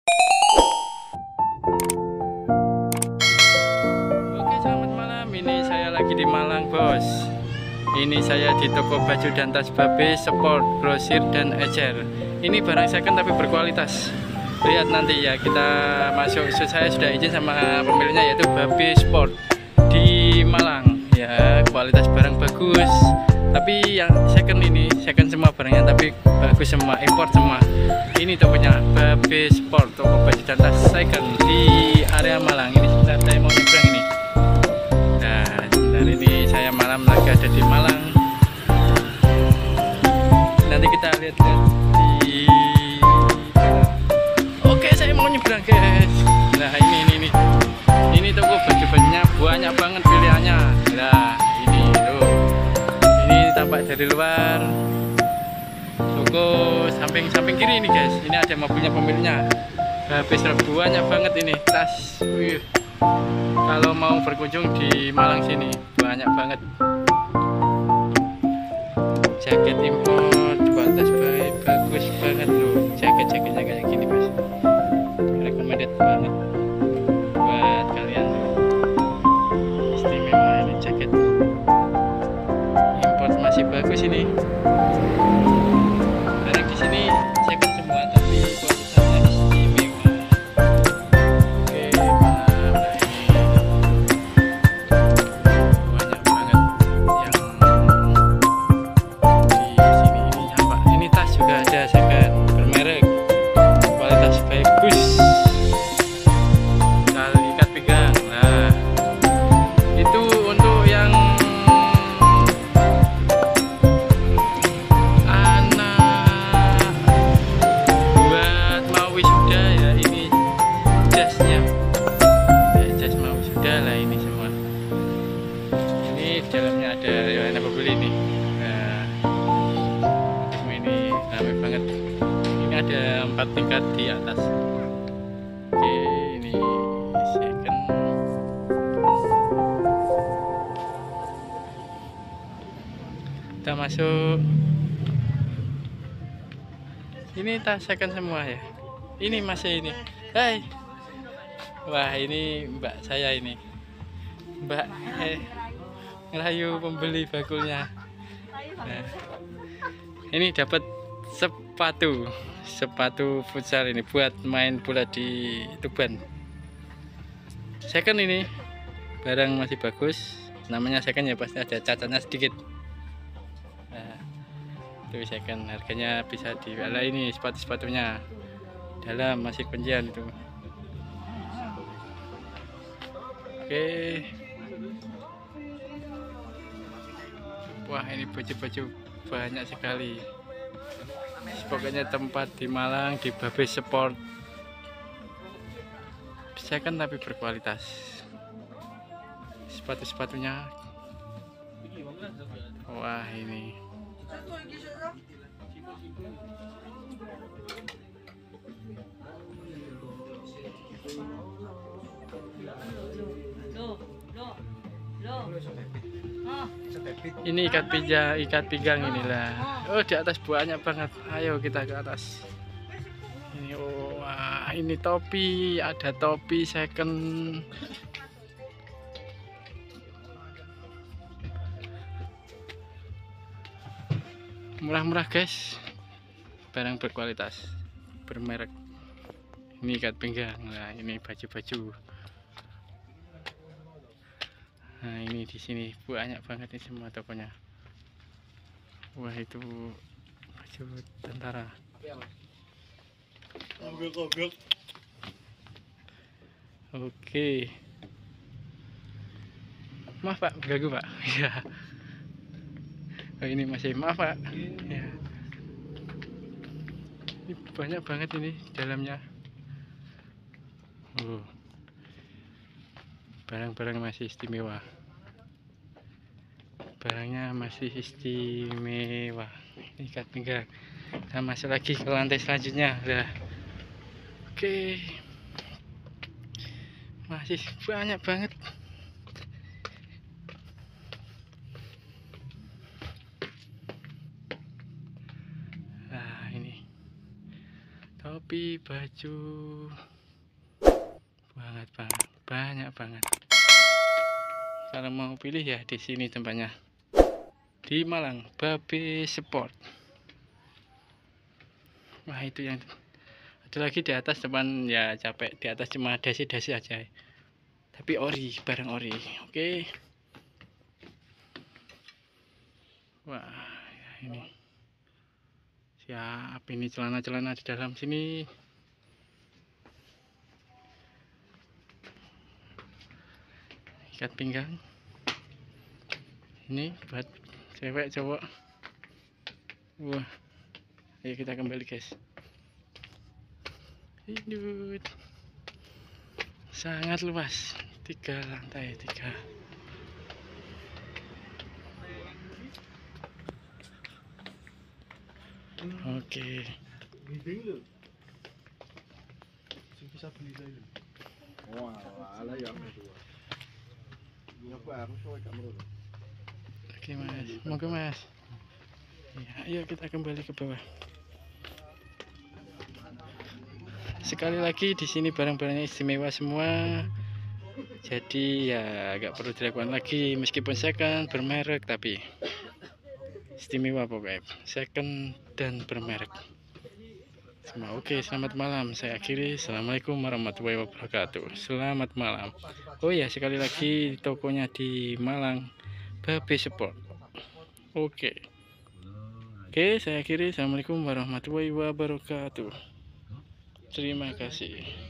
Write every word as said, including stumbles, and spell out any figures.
Oke, selamat malam. Ini saya lagi di Malang, bos. Ini saya di toko baju dan tas Babe Sport, grosir dan ecer. Ini barang second tapi berkualitas. Lihat nanti ya, kita masuk. Saya sudah izin sama pemiliknya, yaitu Babe Sport di Malang. Ya, kualitas barang bagus. Tapi yang second ini, second semua barangnya, tapi bagus semua, import semua. Ini tokonya Babe Sport, toko baju dan tas second di area Malang. Ini sebentar saya mau nyebrang ini. Nah, sebentar ini saya malam lagi ada di Malang. Nanti kita lihat-lihat di. Oke, saya mau nyebrang, guys. Nah, ini ini ini. Ini toko baju-bajunya banyak banget pilihannya. Nah, ini tuh. Ini tampak dari luar. Toko samping-samping kiri ini, guys. Ini ada mobilnya pemiliknya. Habis banyak banget ini tas. Wih. Kalau mau berkunjung di Malang sini banyak banget. Jaket import kualitas baik, bagus banget loh. Jaket-jaketnya kayak gini, Mas. Recommended banget buat kalian. Istimewa ini jaket. Import masih bagus ini. Barang di sini second semua tapi kualitasnya istimewa. Oke, mana ini banyak banget yang di sini ini apa? Ini tas juga ada second bermerek, kualitas bagus. Tali ikat pinggang. Nah, itu untuk yang dalamnya ada Yohana Pembeli ini. Nah, ini ramai banget. Ini ada empat tingkat di atas. Oke, ini second. Kita masuk. Ini tas second semua ya. Ini masih ini. Hai. Wah, ini mbak saya ini. Mbak eh ngerayu pembeli bakulnya. Nah, ini dapat sepatu sepatu futsal ini buat main bola di Tuban. Second ini barang masih bagus, namanya second ya, pasti ada cacatnya sedikit. Nah, itu second, harganya bisa di ala ini sepatu-sepatunya dalam masih kuncian itu. Oke. Wah, ini baju-baju banyak sekali. Pokoknya tempat di Malang di Babe Sport. Second tapi berkualitas. Sepatu-sepatunya. Wah, ini. Ini ikat pinggang, ikat pinggang inilah. Oh, di atas banyak banget. Ayo kita ke atas. Ini, oh, wah, ini topi, ada topi second. Murah-murah, guys. Barang berkualitas, bermerek. Ini ikat pinggang. Nah, ini baju-baju. Nah, ini di sini banyak banget ini semua tokonya. Wah, itu baju tentara. Oke. Maaf Pak, ganggu Pak. Ya. Oh, ini masih maaf Pak. Ya. Ini banyak banget ini dalamnya. Oh. Barang-barang masih istimewa. Barangnya masih istimewa. Ini ikat pinggang. Kita masuk lagi ke lantai selanjutnya. Udah. Oke. Masih banyak banget. Nah, ini topi tapi baju banget banget banyak banget. Kalau mau pilih ya di sini tempatnya, di Malang, Babe Sport. Wah, itu yang ada lagi di atas depan, ya capek di atas cuma dasi-dasi aja, tapi ori, barang ori. Oke. Wah, ya ini siap, ini celana-celana di dalam sini. Ikat pinggang ini buat cewek cowok. Wah, ayo kita kembali guys. Hidup sangat luas, tiga lantai tiga. Oke. Oke mas, monggo mas. Ya, ayo kita kembali ke bawah. Sekali lagi di sini barang-barangnya istimewa semua. Jadi ya agak perlu dilakukan lagi, meskipun second bermerek tapi istimewa pokoknya, second dan bermerek semua. Oke, selamat malam. Saya akhiri. Assalamualaikum warahmatullahi wabarakatuh. Selamat malam. Oh ya, sekali lagi tokonya di Malang, Babe Sport. Oke. Oke, saya akhiri. Assalamualaikum warahmatullahi wabarakatuh. Terima kasih.